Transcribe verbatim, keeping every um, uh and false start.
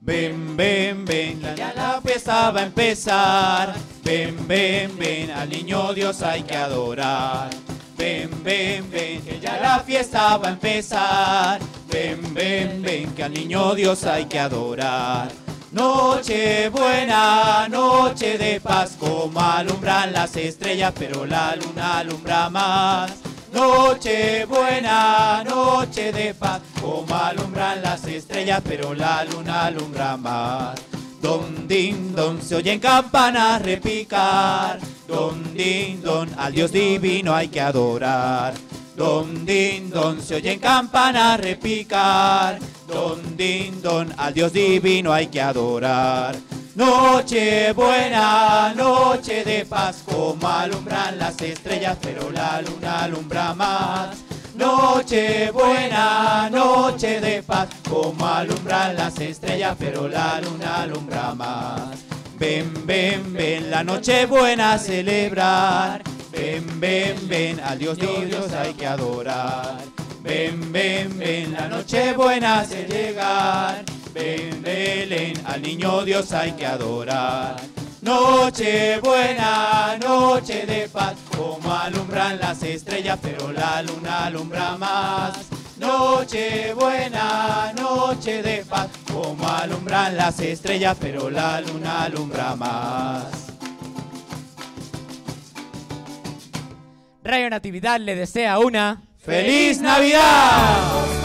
Ven, ven, ven, ya la fiesta va a empezar. Ven, ven, ven, al niño Dios hay que adorar. Ven, ven, ven, que ya la fiesta va a empezar. Ven, ven, ven, que al niño Dios hay que adorar. Noche buena, noche de paz, como alumbran las estrellas, pero la luna alumbra más. Noche buena, noche de paz, como alumbran las estrellas, pero la luna alumbra más. Don, din, don, se oyen campanas repicar. Don, din, don, al Dios divino hay que adorar. Don, din, don, se oyen campanas repicar. Don, din, don, al Dios divino hay que adorar. Noche buena, noche de paz, como alumbran las estrellas, pero la luna alumbra más. Noche buena, noche de paz, como alumbran las estrellas, pero la luna alumbra más. Ven, ven, ven, la noche buena a celebrar. Ven, ven, ven, al Dios de Dios hay que adorar. Ven, ven, ven, la noche buena hace llegar. Ven, Belén, al niño Dios hay que adorar. Noche buena, noche de paz, como alumbran las estrellas, pero la luna alumbra más. Noche buena, noche de paz, como alumbran las estrellas, pero la luna alumbra más. Radio Natividad le desea una ¡Feliz Navidad!